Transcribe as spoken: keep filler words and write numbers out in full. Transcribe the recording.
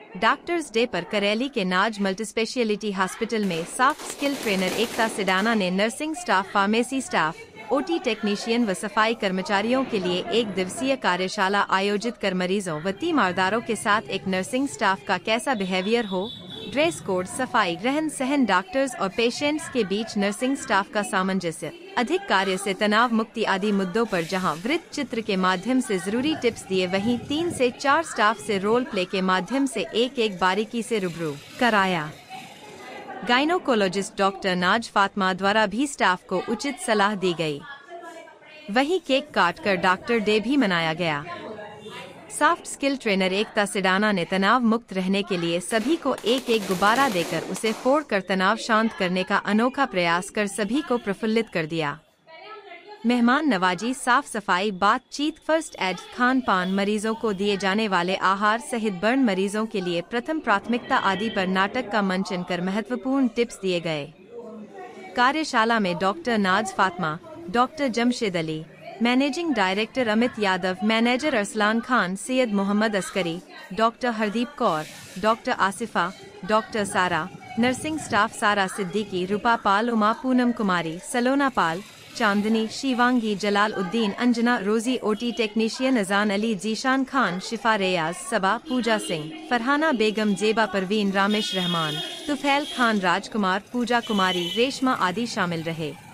Doctors day पर करेली के Naaz multispeciality hospital में soft skill trainer Ekta Sidana ने nursing staff, pharmacy staff, OT technician व सफाई कर्मचारियों के लिए एक दिवसीय कार्यशाला आयोजित कर मरीजों व तीमारदारों के साथ एक नर्सिंग स्टाफ का कैसा बिहेवियर हो, ड्रेस कोड, सफाई, रहन सहन, डॉक्टर्स और पेशेंट्स के बीच नर्सिंग स्टाफ का सामंजस्य, अधिक कार्य से तनाव मुक्ति आदि मुद्दों पर जहां वृत्त चित्र के माध्यम से जरूरी टिप्स दिए, वहीं तीन से चार स्टाफ से रोल प्ले के माध्यम से एक एक बारीकी से रूबरू कराया। गायनोकोलॉजिस्ट डॉक्टर नाज फातिमा द्वारा भी स्टाफ को उचित सलाह दी गई। वहीं केक काट कर डॉक्टर डे भी मनाया गया। Soft skill trainer Ekta Sidana ने तनाव मुक्त रहने के लिए सभी को एक एक गुब्बारा देकर उसे फोड़ कर तनाव शांत करने का अनोखा प्रयास कर सभी को प्रफुल्लित कर दिया। मेहमान नवाजी, साफ सफाई, बातचीत, फर्स्ट एड, खान पान, मरीजों को दिए जाने वाले आहार सहित बर्न मरीजों के लिए प्रथम प्राथमिकता आदि पर नाटक का मंचन कर महत्वपूर्ण टिप्स दिए गए। कार्यशाला में doctor Naaz Fatima, doctor Jamshed Ali, managing director Amit Yadav, manager Arsalan Khan, Syed Mohammad Askari, doctor Hardeep Kaur, doctor Asifa, doctor Sara, nursing staff Sara Siddiqui, रूपा पाल, उमा, पूनम कुमारी, सलोना पाल, चांदनी, शिवांगी, जलाल उद्दीन, अंजना, रोजी, ओटी टेक्नीशियन अजान अली, जीशान खान, शिफा रेयाज, सबा, पूजा सिंह, फरहाना बेगम, जेबा परवीन, रामेश रहमान, तुफैल खान, राजकुमार, पूजा कुमारी, रेशमा आदि शामिल रहे।